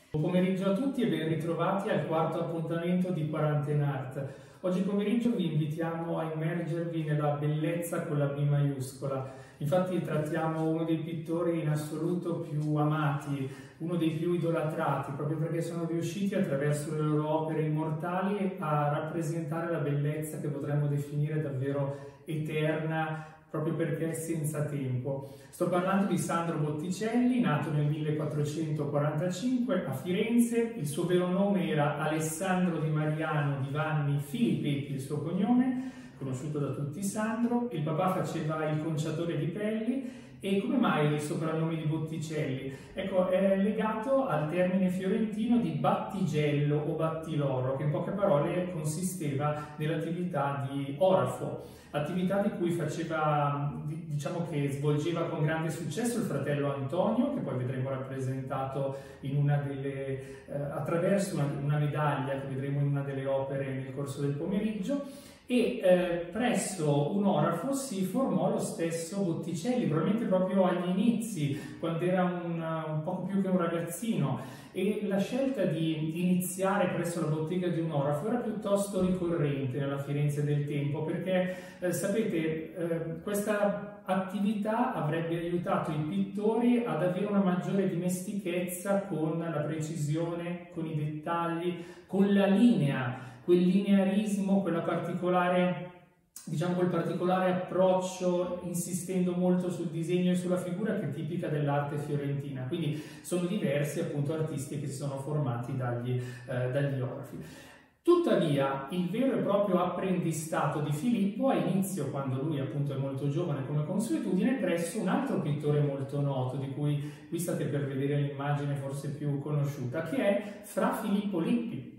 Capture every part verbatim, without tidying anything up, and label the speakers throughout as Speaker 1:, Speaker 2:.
Speaker 1: Buon pomeriggio a tutti e ben ritrovati al quarto appuntamento di Quarantenart. Oggi pomeriggio vi invitiamo a immergervi nella bellezza con la B maiuscola. Infatti trattiamo uno dei pittori in assoluto più amati, uno dei più idolatrati, proprio perché sono riusciti attraverso le loro opere immortali a rappresentare la bellezza che potremmo definire davvero eterna, proprio perché è senza tempo. Sto parlando di Sandro Botticelli, nato nel millequattrocentoquarantacinque a Firenze. Il suo vero nome era Alessandro Di Mariano Di Vanni Filippetti, il suo cognome, conosciuto da tutti Sandro. Il papà faceva il conciatore di pelli. E come mai il soprannome di Botticelli? Ecco, è legato al termine fiorentino di battigello o battiloro, che in poche parole consisteva nell'attività di orafo, attività di cui faceva, diciamo che svolgeva con grande successo il fratello Antonio, che poi vedremo rappresentato in una delle, eh, attraverso una, una medaglia che vedremo in una delle opere nel corso del pomeriggio. E eh, presso un orafo si formò lo stesso Botticelli, probabilmente proprio agli inizi, quando era un, un poco più che un ragazzino, e la scelta di iniziare presso la bottega di un orafo era piuttosto ricorrente nella Firenze del tempo, perché eh, sapete, eh, questa attività avrebbe aiutato i pittori ad avere una maggiore dimestichezza con la precisione, con i dettagli, con la linea, quel linearismo, quella particolare, diciamo quel particolare approccio, insistendo molto sul disegno e sulla figura, che è tipica dell'arte fiorentina. Quindi sono diversi appunto artisti che si sono formati dagli, eh, dagli orafi. Tuttavia, il vero e proprio apprendistato di Filippo ha inizio, quando lui appunto è molto giovane come consuetudine, presso un altro pittore molto noto, di cui qui state per vedere l'immagine forse più conosciuta, che è Fra Filippo Lippi.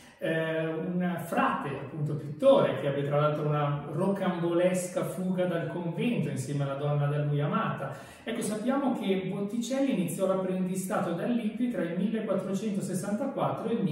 Speaker 1: Eh, un frate, appunto pittore, che ebbe tra l'altro una rocambolesca fuga dal convento insieme alla donna da lui amata. Ecco, sappiamo che Botticelli iniziò l'apprendistato da Lippi tra il millequattrocentosessantaquattro e il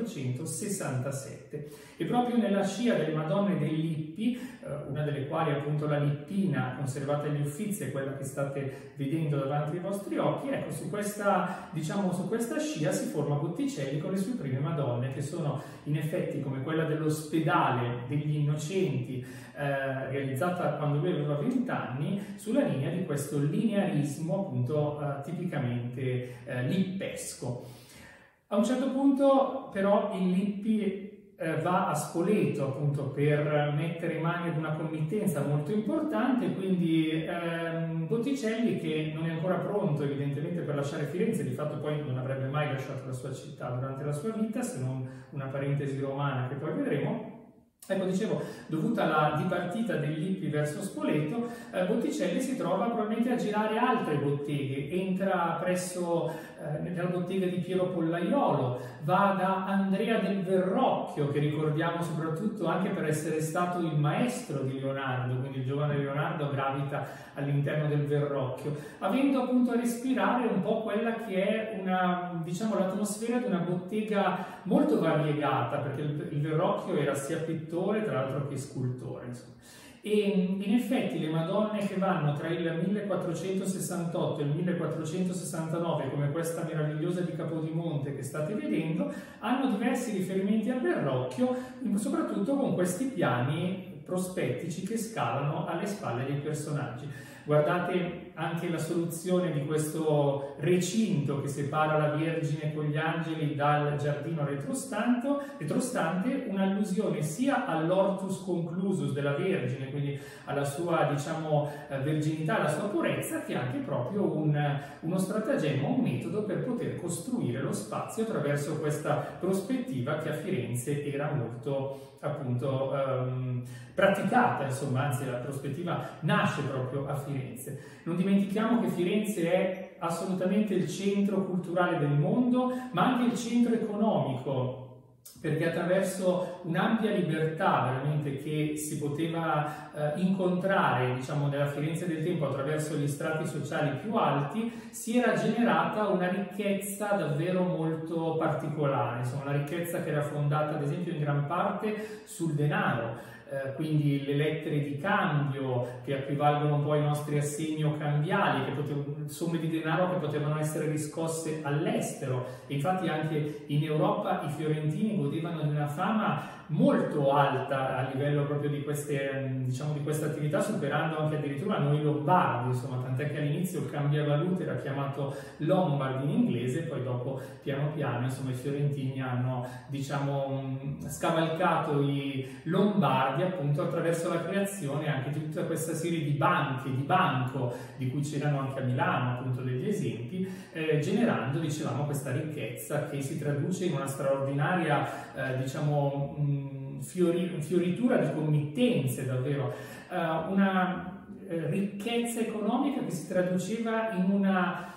Speaker 1: millequattrocentosessantasette, e proprio nella scia delle Madonne dei Lippi, eh, una delle quali appunto la Lippina conservata agli Uffizi è quella che state vedendo davanti ai vostri occhi, ecco, su questa, diciamo, su questa scia si forma Botticelli con le sue prime Madonne, che sono in effetti come quella dell'Ospedale degli Innocenti, eh, realizzata quando lui aveva venti anni, sulla linea di questo linearismo appunto eh, tipicamente eh, lippesco. A un certo punto però il Lippi eh, va a Spoleto appunto per mettere in mano ad una committenza molto importante, quindi ehm, Botticelli, che non è ancora pronto evidentemente per lasciare Firenze, di fatto poi non avrebbe mai lasciato la sua città durante la sua vita, se non una parentesi romana che poi vedremo. Ecco, dicevo, dovuta alla dipartita dei Lippi verso Spoleto, eh, Botticelli si trova probabilmente a girare altre botteghe. Entra presso eh, nella bottega di Piero Pollaiolo, va da Andrea del Verrocchio, che ricordiamo soprattutto anche per essere stato il maestro di Leonardo, quindi il giovane Leonardo gravita all'interno del Verrocchio, avendo appunto a respirare un po' quella che è una, diciamo, l'atmosfera di una bottega molto variegata, perché il, il Verrocchio era sia pittore tra l'altro che scultore, insomma. E in effetti le Madonne che vanno tra il millequattrocentosessantotto e il millequattrocentosessantanove, come questa meravigliosa di Capodimonte che state vedendo, hanno diversi riferimenti al Verrocchio, soprattutto con questi piani prospettici che scalano alle spalle dei personaggi. Guardate anche la soluzione di questo recinto che separa la Vergine con gli angeli dal giardino retrostante, un'allusione sia all'ortus conclusus della Vergine, quindi alla sua, diciamo, verginità, alla sua purezza, che anche proprio un, uno stratagemma, un metodo per poter costruire lo spazio attraverso questa prospettiva che a Firenze era molto, appunto, um, praticata, insomma, anzi la prospettiva nasce proprio a Firenze. Non dimentichiamo che Firenze è assolutamente il centro culturale del mondo, ma anche il centro economico, perché attraverso un'ampia libertà veramente che si poteva eh, incontrare, diciamo, nella Firenze del tempo attraverso gli strati sociali più alti, si era generata una ricchezza davvero molto particolare, insomma una ricchezza che era fondata ad esempio in gran parte sul denaro. eh, quindi le lettere di cambio che equivalgono un po' ai nostri assegni o cambiali, che potevano, somme di denaro che potevano essere riscosse all'estero. Infatti anche in Europa i fiorentini godevano di una fama molto alta a livello proprio di queste, diciamo, di questa attività, superando anche addirittura noi lombardi, insomma, tant'è che all'inizio il cambiavalute era chiamato Lombard in inglese, poi dopo piano piano insomma i fiorentini hanno, diciamo, scavalcato i lombardi appunto attraverso la creazione anche di tutta questa serie di banche, di banco, di cui c'erano anche a Milano appunto degli esempi, eh, generando, dicevamo, questa ricchezza che si traduce in una straordinaria, eh, diciamo, mh, Fiori, fioritura di committenze, davvero, uh, una eh, ricchezza economica che si traduceva in una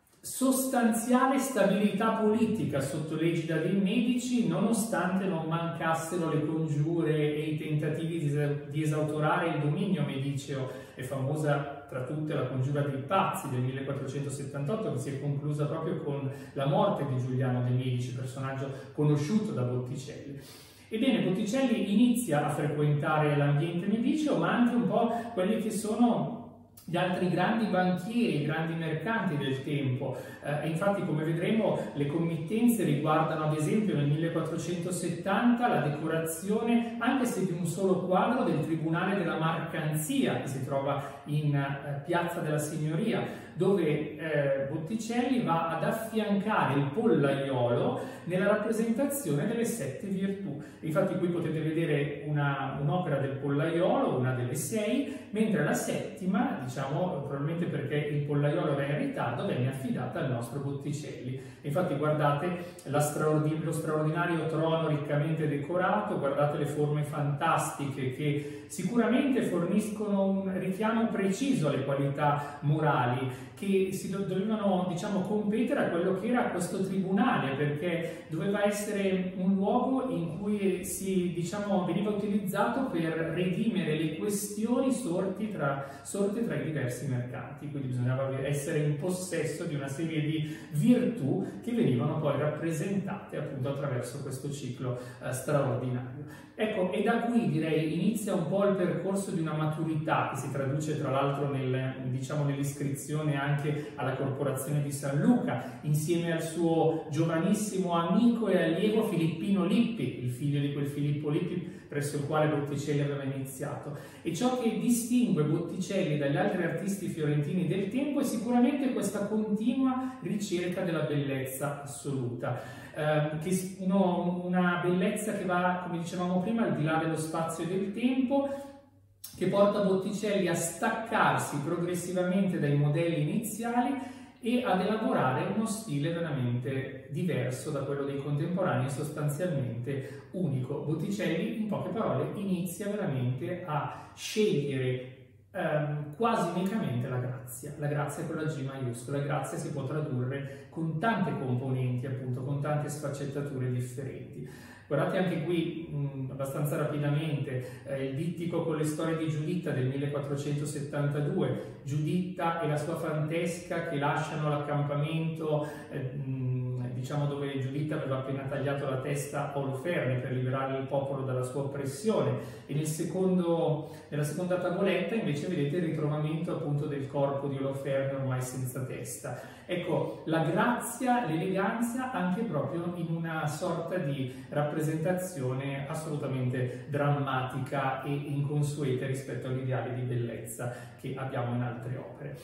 Speaker 1: sostanziale stabilità politica sotto l'egida dei Medici, nonostante non mancassero le congiure e i tentativi di, di esautorare il dominio mediceo. È famosa tra tutte la congiura dei pazzi del millequattrocentosettantotto, che si è conclusa proprio con la morte di Giuliano de' Medici, personaggio conosciuto da Botticelli. Ebbene, Botticelli inizia a frequentare l'ambiente mediceo, ma anche un po' quelli che sono gli altri grandi banchieri, grandi mercanti del tempo. Eh, infatti, come vedremo, le committenze riguardano ad esempio nel millequattrocentosettanta la decorazione, anche se di un solo quadro, del Tribunale della Marcanzia, che si trova in eh, Piazza della Signoria, dove eh, Botticelli va ad affiancare il pollaiolo nella rappresentazione delle sette virtù. Infatti qui potete vedere un'opera un del pollaiolo, una delle sei, mentre la settima, diciamo, probabilmente perché il pollaiolo era in ritardo, venne affidata al nostro Botticelli. Infatti guardate la straordin- lo straordinario trono riccamente decorato, guardate le forme fantastiche che sicuramente forniscono un richiamo preciso alle qualità morali, che si dovevano, diciamo, competere a quello che era questo tribunale, perché doveva essere un luogo in cui si, diciamo, veniva utilizzato per redimere le questioni sorti tra, sorte tra i diversi mercanti. Quindi bisognava essere in possesso di una serie di virtù che venivano poi rappresentate appunto attraverso questo ciclo eh, straordinario. Ecco, e da qui direi inizia un po' il percorso di una maturità che si traduce tra l'altro nel, diciamo, nell'iscrizione anche alla Corporazione di San Luca, insieme al suo giovanissimo amico e allievo Filippino Lippi, il figlio di quel Filippo Lippi presso il quale Botticelli aveva iniziato. E ciò che distingue Botticelli dagli altri artisti fiorentini del tempo è sicuramente questa continua ricerca della bellezza assoluta. Uh, che uno, una bellezza che va, come dicevamo prima, al di là dello spazio e del tempo, che porta Botticelli a staccarsi progressivamente dai modelli iniziali e ad elaborare uno stile veramente diverso da quello dei contemporanei, sostanzialmente unico. Botticelli, in poche parole, inizia veramente a scegliere Um, quasi unicamente la grazia. La grazia con la G maiuscola. La grazia si può tradurre con tante componenti, appunto, con tante sfaccettature differenti. Guardate anche qui, mh, abbastanza rapidamente, eh, il dittico con le storie di Giuditta del millequattrocentosettantadue. Giuditta e la sua fantesca che lasciano l'accampamento, eh, mh, diciamo, dove Giuditta aveva appena tagliato la testa a Oloferne per liberare il popolo dalla sua oppressione, e nel secondo, nella seconda tavoletta invece vedete il ritrovamento appunto del corpo di Oloferne ormai senza testa. Ecco, la grazia, l'eleganza anche proprio in una sorta di rappresentazione assolutamente drammatica e inconsueta rispetto agli ideali di bellezza che abbiamo in altre opere.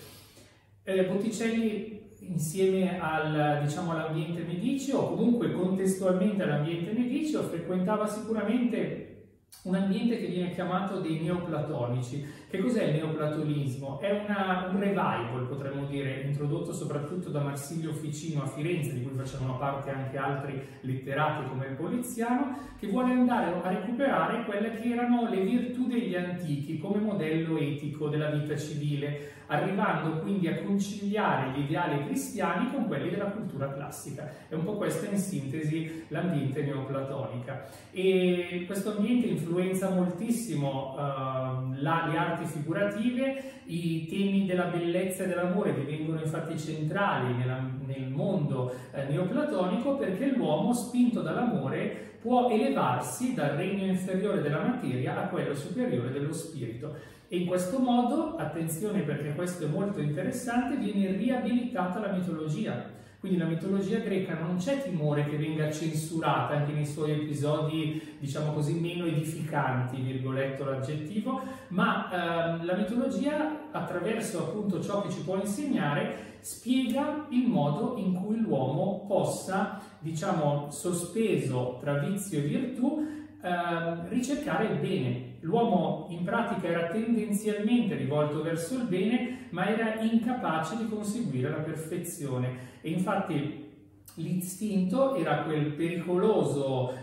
Speaker 1: Eh, Botticelli, insieme al, diciamo, all'ambiente mediceo, o comunque contestualmente all'ambiente mediceo, frequentava sicuramente un ambiente che viene chiamato dei neoplatonici. Che cos'è il neoplatonismo? È una, un revival, potremmo dire, introdotto soprattutto da Marsilio Ficino a Firenze, di cui facevano parte anche altri letterati come il Poliziano, che vuole andare a recuperare quelle che erano le virtù degli antichi come modello etico della vita civile, arrivando quindi a conciliare gli ideali cristiani con quelli della cultura classica. È un po' questa in sintesi l'ambiente neoplatonica. E questo ambiente influenza moltissimo uh, la, le arti arti figurative. I temi della bellezza e dell'amore divengono infatti centrali nella, nel mondo eh, neoplatonico, perché l'uomo, spinto dall'amore, può elevarsi dal regno inferiore della materia a quello superiore dello spirito. E in questo modo, attenzione perché questo è molto interessante, viene riabilitata la mitologia. Quindi la mitologia greca non c'è timore che venga censurata anche nei suoi episodi, diciamo così, meno edificanti, virgoletto l'aggettivo, ma ehm, la mitologia, attraverso appunto ciò che ci può insegnare, spiega il modo in cui l'uomo possa, diciamo, sospeso tra vizio e virtù, ehm, ricercare il bene. L'uomo in pratica era tendenzialmente rivolto verso il bene, ma era incapace di conseguire la perfezione. E infatti l'istinto era quel pericoloso,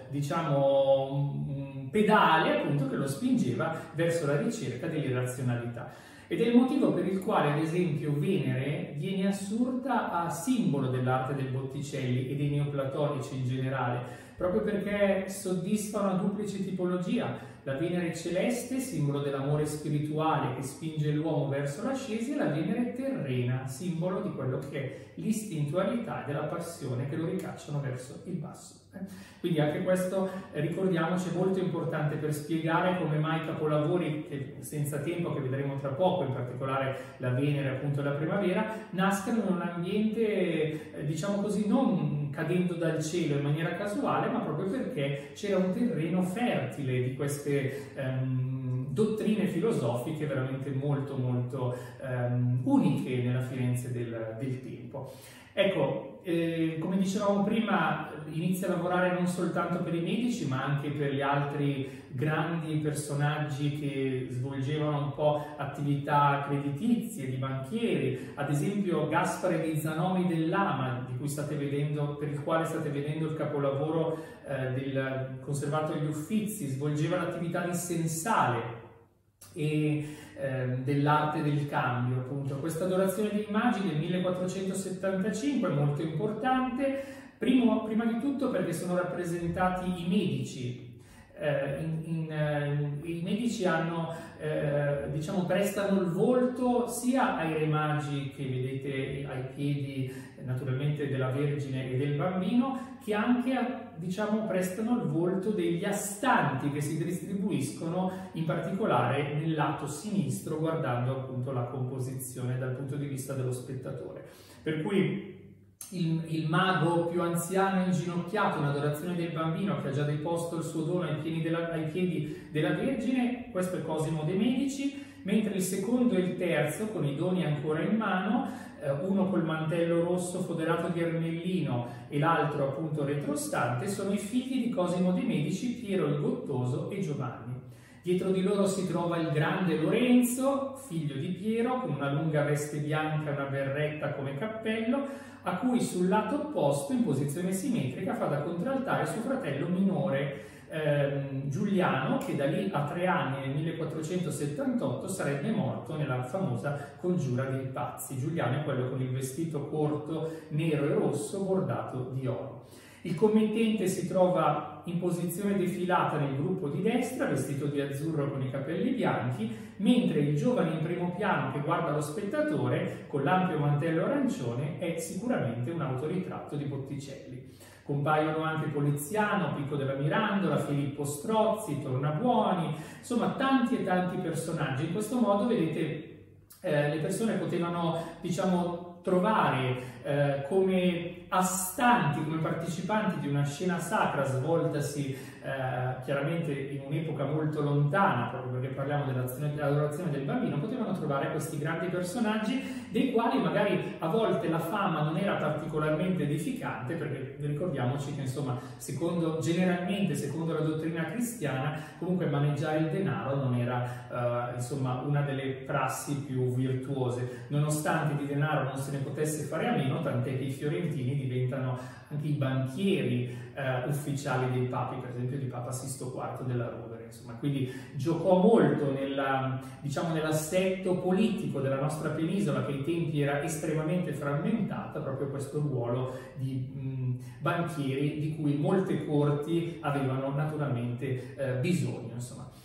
Speaker 1: diciamo, pedale appunto che lo spingeva verso la ricerca dell'irrazionalità. Ed è il motivo per il quale, ad esempio, Venere viene assurda a simbolo dell'arte del Botticelli e dei neoplatonici in generale, proprio perché soddisfa una duplice tipologia: la Venere celeste, simbolo dell'amore spirituale che spinge l'uomo verso l'ascesi, e la Venere terrena, simbolo di quello che è l'istintualità e della passione che lo ricacciano verso il basso. Quindi anche questo, eh, ricordiamoci, è molto importante per spiegare come mai i capolavori, che senza tempo, che vedremo tra poco, in particolare la Venere appunto la primavera, nascano in un ambiente, eh, diciamo così, non cadendo dal cielo in maniera casuale, ma proprio perché c'era un terreno fertile di queste ehm, dottrine filosofiche veramente molto molto ehm, uniche nella Firenze del, del tempo. Ecco, eh, come dicevamo prima, inizia a lavorare non soltanto per i medici, ma anche per gli altri grandi personaggi che svolgevano un po' attività creditizie, di banchieri. Ad esempio Gaspare di Zanomi dell'Ama, di cui state vedendo, per il quale state vedendo il capolavoro eh, del conservato agli Uffizi, svolgeva l'attività di sensale e eh, dell'arte del cambio, appunto. Questa adorazione di immagini del millequattrocentosettantacinque è molto importante, primo, prima di tutto perché sono rappresentati i medici. Eh, in, in, eh, I medici hanno, eh, diciamo, prestano il volto sia ai re magi che vedete ai piedi, naturalmente, della Vergine e del Bambino, che anche a, diciamo, prestano il volto degli astanti che si distribuiscono in particolare nel lato sinistro, guardando appunto la composizione dal punto di vista dello spettatore. Per cui il, il mago più anziano inginocchiato in adorazione del Bambino, che ha già deposto il suo dono ai piedi della, ai piedi della Vergine, questo è Cosimo de' Medici, mentre il secondo e il terzo, con i doni ancora in mano, uno col mantello rosso foderato di ermellino e l'altro appunto retrostante, sono i figli di Cosimo de' Medici, Piero il Gottoso e Giovanni. Dietro di loro si trova il grande Lorenzo, figlio di Piero, con una lunga veste bianca e una berretta come cappello, a cui sul lato opposto, in posizione simmetrica, fa da contraltare suo fratello minore ehm, Giuliano, che da lì a tre anni, nel millequattrocentosettantotto, sarebbe morto nella famosa congiura dei pazzi. Giuliano è quello con il vestito corto nero e rosso bordato di oro. Il committente si trova in posizione defilata nel gruppo di destra, vestito di azzurro con i capelli bianchi, mentre il giovane in primo piano che guarda lo spettatore con l'ampio mantello arancione è sicuramente un autoritratto di Botticelli. Compaiono anche Poliziano, Pico della Mirandola, Filippo Strozzi, Tornabuoni, insomma tanti e tanti personaggi. In questo modo, vedete, eh, le persone potevano, diciamo, trovare eh, come astanti, come partecipanti di una scena sacra svoltasi eh, chiaramente in un'epoca molto lontana, proprio perché parliamo dell'adorazione del Bambino, potevano trovare questi grandi personaggi dei quali magari a volte la fama non era particolarmente edificante, perché ricordiamoci che insomma secondo, generalmente secondo la dottrina cristiana, comunque maneggiare il denaro non era eh, insomma una delle prassi più virtuose, nonostante di denaro non se ne potesse fare a meno, tant'è che i fiorentini diventano anche i banchieri eh, ufficiali dei papi, per esempio di Papa Sisto quarto della Rovere, insomma. Quindi giocò molto nella, diciamo, nell'assetto politico della nostra penisola, che ai tempi era estremamente frammentata, proprio questo ruolo di mh, banchieri di cui molte corti avevano naturalmente eh, bisogno, insomma.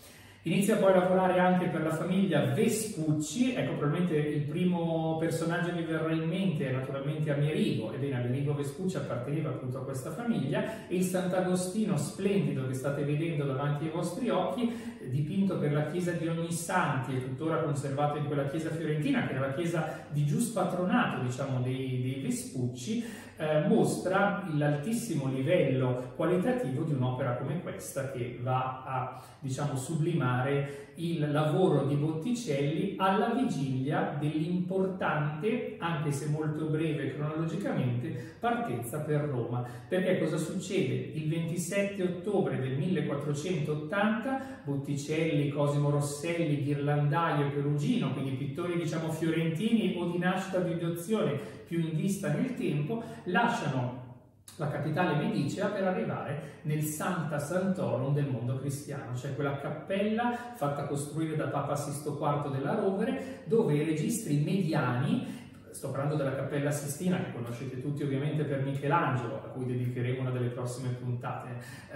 Speaker 1: Inizia poi a lavorare anche per la famiglia Vespucci. Ecco, probabilmente il primo personaggio che vi verrà in mente è naturalmente Amerigo. Ebbene, Amerigo Vespucci apparteneva appunto a questa famiglia, e il Sant'Agostino splendido che state vedendo davanti ai vostri occhi, dipinto per la chiesa di Ognissanti e tuttora conservato in quella chiesa fiorentina, che era la chiesa di giuspatronato, diciamo, dei, dei Vespucci, eh, mostra l'altissimo livello qualitativo di un'opera come questa, che va a, diciamo, sublimare il lavoro di Botticelli alla vigilia dell'importante, anche se molto breve cronologicamente, partenza per Roma. Perché cosa succede? Il ventisette ottobre del millequattrocentottanta Botticelli, Cosimo Rosselli, Ghirlandaio e Perugino, quindi pittori, diciamo, fiorentini o di nascita di adozione più in vista nel tempo, lasciano la capitale medicea per arrivare nel Sancta Sanctorum del mondo cristiano, cioè quella cappella fatta costruire da Papa Sisto quarto della Rovere, dove i registri mediani, sto parlando della Cappella Sistina, che conoscete tutti ovviamente per Michelangelo, a cui dedicheremo una delle prossime puntate,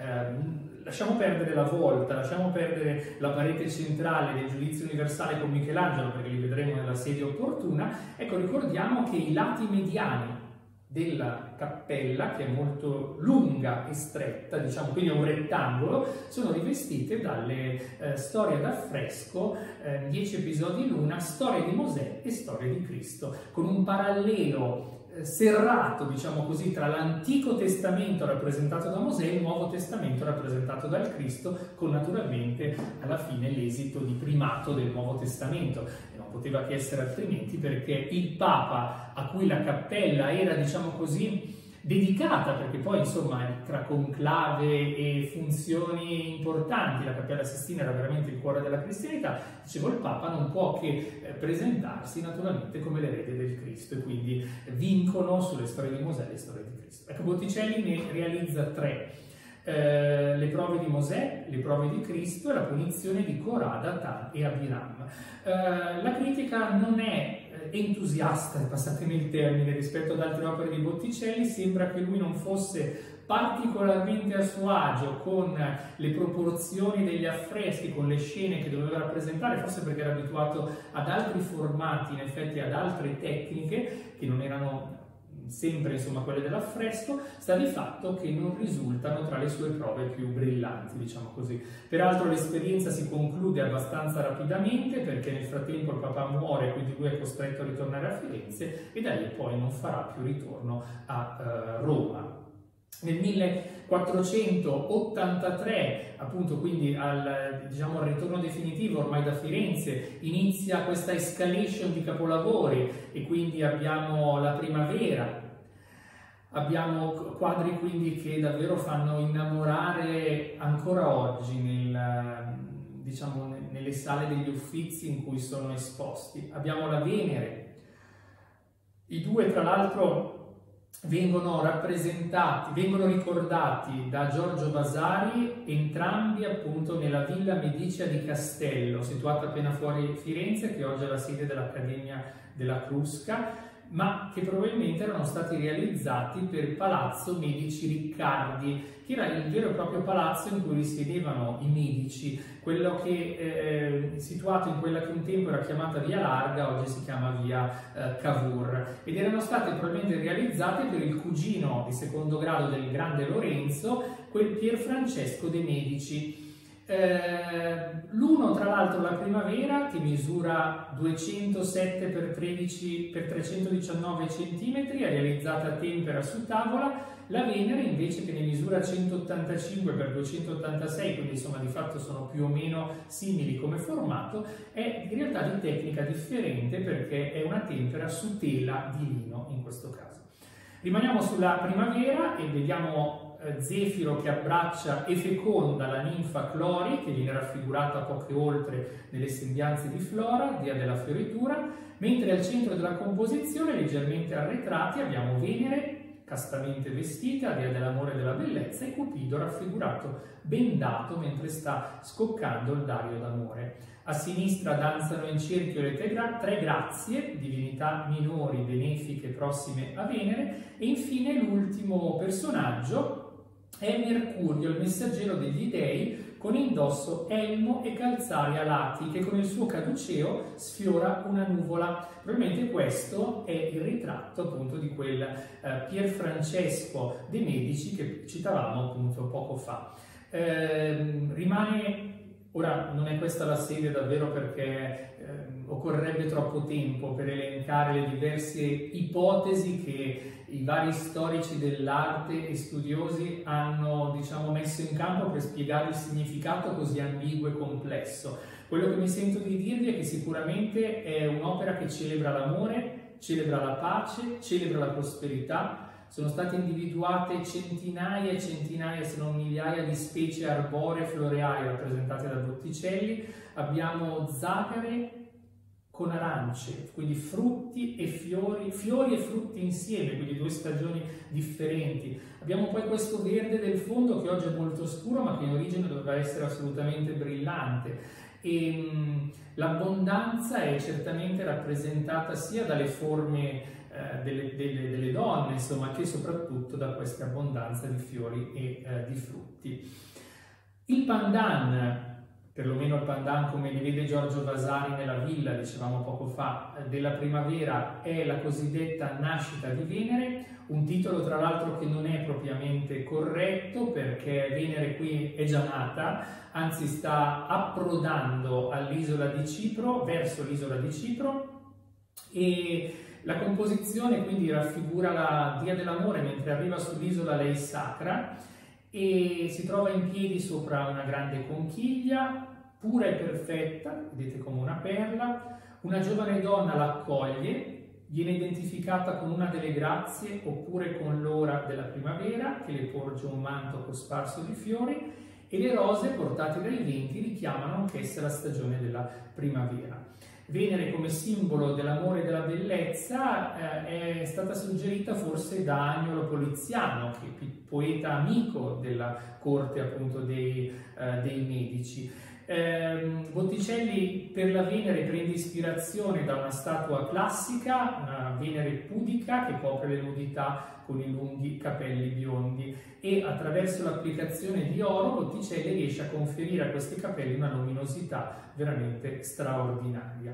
Speaker 1: eh, lasciamo perdere la volta, lasciamo perdere la parete centrale del Giudizio universale con Michelangelo, perché li vedremo nella sede opportuna. Ecco, ricordiamo che i lati mediani della cappella, che è molto lunga e stretta, diciamo, quindi è un rettangolo, sono rivestite dalle eh, storie d'affresco, eh, dieci episodi l'una, storia di Mosè e storia di Cristo, con un parallelo eh, serrato, diciamo così, tra l'Antico Testamento rappresentato da Mosè e il Nuovo Testamento rappresentato dal Cristo, con naturalmente alla fine l'esito di primato del Nuovo Testamento. E non poteva che essere altrimenti, perché il Papa, a cui la cappella era, diciamo così, dedicata, perché poi insomma tra conclave e funzioni importanti la Cappella Sistina era veramente il cuore della cristianità, dicevo, il Papa non può che eh, presentarsi naturalmente come l'erede del Cristo, e quindi vincono sulle storie di Mosè e le storie di Cristo. Ecco, Botticelli ne realizza tre: eh, le prove di Mosè, le prove di Cristo e la punizione di Korah, Datan e Abiram. Eh, la critica non è entusiasta, passatemi il termine, rispetto ad altre opere di Botticelli. Sembra che lui non fosse particolarmente a suo agio con le proporzioni degli affreschi, con le scene che doveva rappresentare, forse perché era abituato ad altri formati, in effetti ad altre tecniche che non erano sempre, insomma, quelle dell'affresco. Sta di fatto che non risultano tra le sue prove più brillanti, diciamo così. Peraltro l'esperienza si conclude abbastanza rapidamente, perché nel frattempo il papà muore, quindi lui è costretto a ritornare a Firenze, e da lì poi non farà più ritorno a uh, Roma. Nel millequattrocentottantatré, appunto, quindi al, diciamo, al ritorno definitivo ormai da Firenze, inizia questa escalation di capolavori, e quindi abbiamo la primavera, abbiamo quadri quindi che davvero fanno innamorare ancora oggi nel, diciamo, nelle sale degli Uffizi in cui sono esposti. Abbiamo la Venere, i due tra l'altro vengono rappresentati, vengono ricordati da Giorgio Vasari, entrambi appunto nella Villa Medicea di Castello, situata appena fuori Firenze, che oggi è la sede dell'Accademia della Crusca, ma che probabilmente erano stati realizzati per Palazzo Medici Riccardi, che era il vero e proprio palazzo in cui risiedevano i Medici, quello che è eh, situato in quella che un tempo era chiamata Via Larga, oggi si chiama Via eh, Cavour, ed erano state probabilmente realizzate per il cugino di secondo grado del grande Lorenzo, quel Pier Francesco de' Medici. Eh, l'uno, tra l'altro, la primavera, che misura duecentosette per tredici per trecentodiciannove centimetri, è realizzata a tempera su tavola. La Venere invece, che ne misura centottantacinque per duecentottantasei, quindi insomma di fatto sono più o meno simili come formato, è in realtà di tecnica differente, perché è una tempera su tela di lino in questo caso. Rimaniamo sulla primavera e vediamo Zefiro che abbraccia e feconda la ninfa Clori, che viene raffigurata poche oltre nelle sembianze di Flora, dea della fioritura, mentre al centro della composizione, leggermente arretrati, abbiamo Venere castamente vestita, dea dell'amore e della bellezza, e Cupido raffigurato bendato mentre sta scoccando il dario d'amore. A sinistra danzano in cerchio le tre, gra tre grazie, divinità minori, benefiche, prossime a Venere, e infine l'ultimo personaggio è Mercurio, il messaggero degli dei, con indosso elmo e calzari alati, che con il suo caduceo sfiora una nuvola. Probabilmente questo è il ritratto appunto di quel eh, Pier Francesco de' Medici che citavamo appunto poco fa. Eh, rimane, ora non è questa la sede davvero perché eh, occorrerebbe troppo tempo per elencare le diverse ipotesi che i vari storici dell'arte e studiosi hanno, diciamo, messo in campo per spiegare il significato così ambiguo e complesso. Quello che mi sento di dirvi è che sicuramente è un'opera che celebra l'amore, celebra la pace, celebra la prosperità. Sono state individuate centinaia e centinaia, se non migliaia, di specie arboree e floreali rappresentate da Botticelli. Abbiamo zagare con arance, quindi frutti e fiori, fiori e frutti insieme, quindi due stagioni differenti. Abbiamo poi questo verde del fondo che oggi è molto scuro, ma che in origine doveva essere assolutamente brillante. E l'abbondanza è certamente rappresentata sia dalle forme eh, delle, delle, delle donne, insomma, che soprattutto da questa abbondanza di fiori e eh, di frutti. Il pandan, perlomeno il pandan come li vede Giorgio Vasari nella Villa, dicevamo poco fa, della primavera, è la cosiddetta nascita di Venere, un titolo tra l'altro che non è propriamente corretto perché Venere qui è già nata, anzi sta approdando all'isola di Cipro, verso l'isola di Cipro, e la composizione quindi raffigura la Dia dell'amore mentre arriva sull'isola lei sacra e si trova in piedi sopra una grande conchiglia, pura e perfetta, vedete come una perla. Una giovane donna l'accoglie, viene identificata con una delle grazie oppure con l'ora della primavera, che le porge un manto cosparso di fiori, e le rose portate dai venti richiamano anch'esse la stagione della primavera. Venere come simbolo dell'amore e della bellezza eh, è stata suggerita forse da Agnolo Poliziano, che è poeta amico della corte appunto dei, eh, dei Medici. Eh, Botticelli per la Venere prende ispirazione da una statua classica, una Venere pudica che copre le nudità con i lunghi capelli biondi, e attraverso l'applicazione di oro Botticelli riesce a conferire a questi capelli una luminosità veramente straordinaria.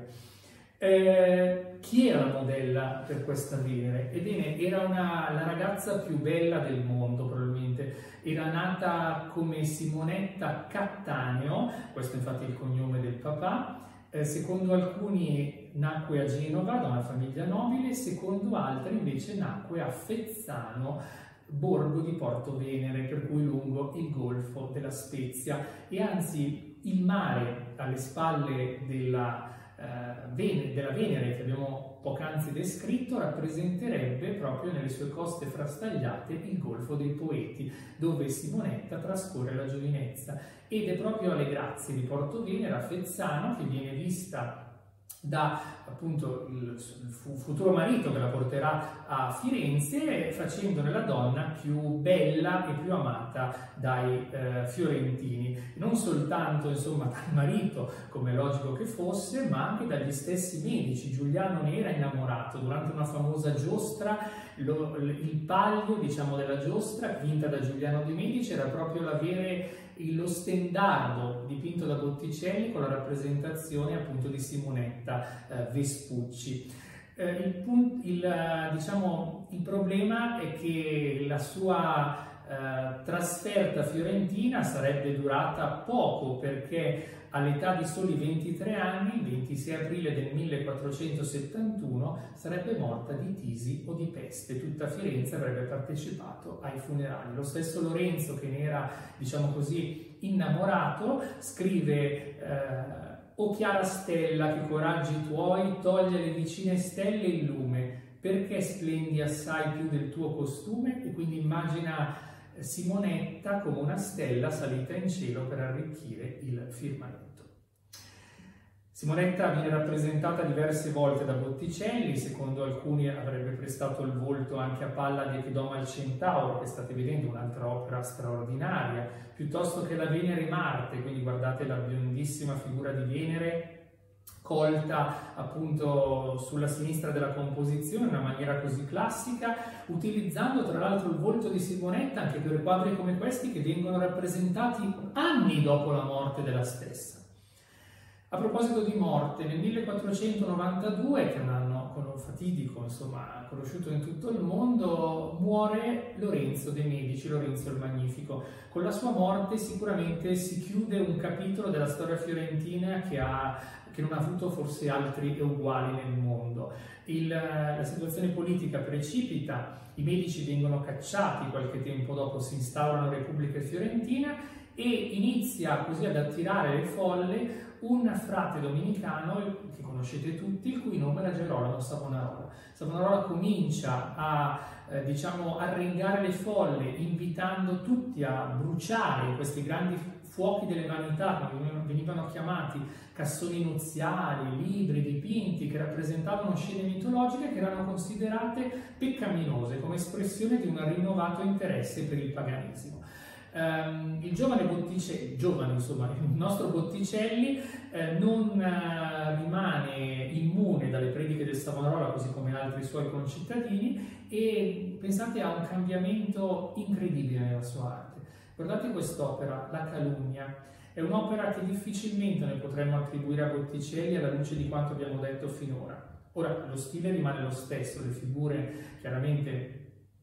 Speaker 1: Eh, chi era la modella per questa Venere? Ebbene, era una, la ragazza più bella del mondo, probabilmente. Era nata come Simonetta Cattaneo, questo infatti è il cognome del papà. Eh, secondo alcuni nacque a Genova da una famiglia nobile, secondo altri invece nacque a Fezzano, borgo di Porto Venere, per cui lungo il golfo della Spezia, e anzi il mare alle spalle della Uh, Venere, della Venere che abbiamo poc'anzi descritto rappresenterebbe proprio nelle sue coste frastagliate il Golfo dei Poeti, dove Simonetta trascorre la giovinezza, ed è proprio alle grazie di Porto Venere, a Fezzano, che viene vista da appunto il futuro marito che la porterà a Firenze, facendone la donna più bella e più amata dai eh, fiorentini, non soltanto insomma dal marito, come è logico che fosse, ma anche dagli stessi Medici. Giuliano ne era innamorato durante una famosa giostra. Lo, il palio, diciamo, della giostra vinta da Giuliano de' Medici era proprio l'avere lo stendardo dipinto da Botticelli con la rappresentazione appunto di Simonetta eh, Vespucci. Eh, il, il, diciamo, il problema è che la sua eh, trasferta fiorentina sarebbe durata poco, perché all'età di soli ventitré anni, il ventisei aprile del millequattrocentosettantuno, sarebbe morta di tisi o di peste. Tutta Firenze avrebbe partecipato ai funerali. Lo stesso Lorenzo, che ne era, diciamo così, innamorato, scrive eh, «O chiara stella, che coraggi tuoi toglie le vicine stelle il lume, perché splendi assai più del tuo costume?» E quindi immagina Simonetta come una stella salita in cielo per arricchire il firmamento. Simonetta viene rappresentata diverse volte da Botticelli, secondo alcuni avrebbe prestato il volto anche a Pallade che doma il Centauro, che state vedendo, un'altra opera straordinaria, piuttosto che la Venere Marte, quindi guardate la biondissima figura di Venere colta appunto sulla sinistra della composizione in una maniera così classica, utilizzando tra l'altro il volto di Simonetta anche per quadri come questi che vengono rappresentati anni dopo la morte della stessa. A proposito di morte, nel millequattrocentonovantadue, che è un anno fatidico, insomma, conosciuto in tutto il mondo, muore Lorenzo de' Medici, Lorenzo il Magnifico. Con la sua morte sicuramente si chiude un capitolo della storia fiorentina che, ha, che non ha avuto forse altri e uguali nel mondo. Il, la situazione politica precipita, i Medici vengono cacciati, qualche tempo dopo si instaura una Repubblica Fiorentina e inizia così ad attirare le folle un frate domenicano che conoscete tutti, il cui nome era Gerolamo Savonarola. Savonarola comincia a eh, diciamo, arringare le folle, invitando tutti a bruciare questi grandi fuochi delle vanità, come venivano chiamati, cassoni nuziali, libri, dipinti, che rappresentavano scene mitologiche che erano considerate peccaminose, come espressione di un rinnovato interesse per il paganesimo. Um, il giovane Botticelli, giovane insomma, il nostro Botticelli eh, non uh, rimane immune dalle prediche del Savonarola, così come altri suoi concittadini, e pensate a un cambiamento incredibile nella sua arte. Guardate quest'opera, La Calunnia, è un'opera che difficilmente ne potremmo attribuire a Botticelli alla luce di quanto abbiamo detto finora. Ora, lo stile rimane lo stesso, le figure chiaramente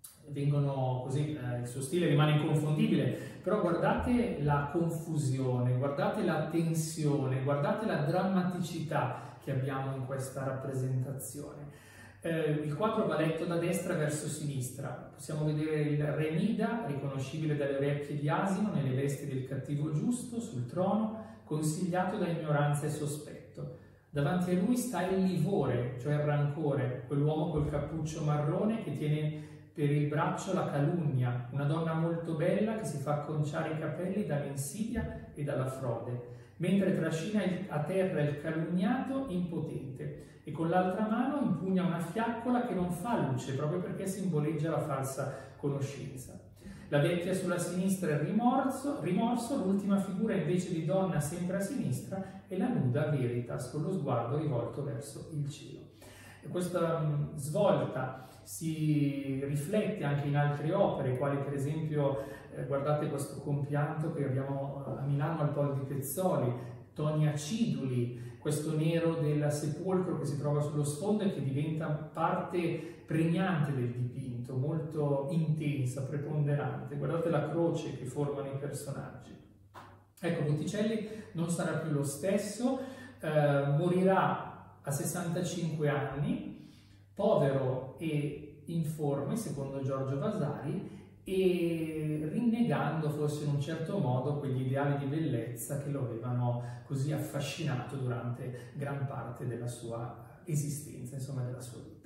Speaker 1: vengono così, eh, il suo stile rimane inconfondibile, però guardate la confusione, guardate la tensione, guardate la drammaticità che abbiamo in questa rappresentazione. Eh, il quadro va letto da destra verso sinistra, possiamo vedere il re Mida, riconoscibile dalle orecchie di asino, nelle vesti del cattivo giusto, sul trono, consigliato da ignoranza e sospetto. Davanti a lui sta il livore, cioè il rancore, quell'uomo col cappuccio marrone che tiene per il braccio la calunnia, una donna molto bella che si fa acconciare i capelli dall'insidia e dalla frode, mentre trascina a terra il calunniato impotente e con l'altra mano impugna una fiaccola che non fa luce proprio perché simboleggia la falsa conoscenza. La vecchia sulla sinistra è il rimorso, rimorso l'ultima figura invece di donna sempre a sinistra è la nuda Veritas con lo sguardo rivolto verso il cielo. E questa mh, svolta si riflette anche in altre opere, quali per esempio, eh, guardate questo compianto che abbiamo a Milano al Polo di Pezzoli, toni aciduli, questo nero del sepolcro che si trova sullo sfondo e che diventa parte pregnante del dipinto, molto intensa, preponderante. Guardate la croce che formano i personaggi. Ecco, Botticelli non sarà più lo stesso, eh, morirà a sessantacinque anni, povero e informe, secondo Giorgio Vasari, e rinnegando forse in un certo modo quegli ideali di bellezza che lo avevano così affascinato durante gran parte della sua esistenza, insomma della sua vita.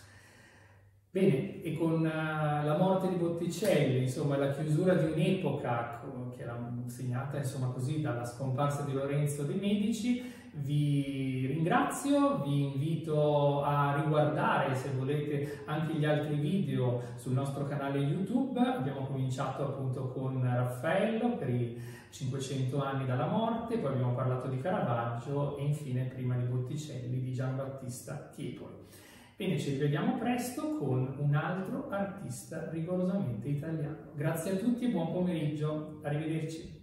Speaker 1: Bene, e con uh, la morte di Botticelli, insomma la chiusura di un'epoca che era segnata insomma così dalla scomparsa di Lorenzo de' Medici, vi ringrazio, vi invito a riguardare se volete anche gli altri video sul nostro canale YouTube. Abbiamo cominciato appunto con Raffaello per i cinquecento anni dalla morte, poi abbiamo parlato di Caravaggio e infine prima di Botticelli di Giambattista Tiepolo. Bene, ci rivediamo presto con un altro artista rigorosamente italiano. Grazie a tutti e buon pomeriggio, arrivederci.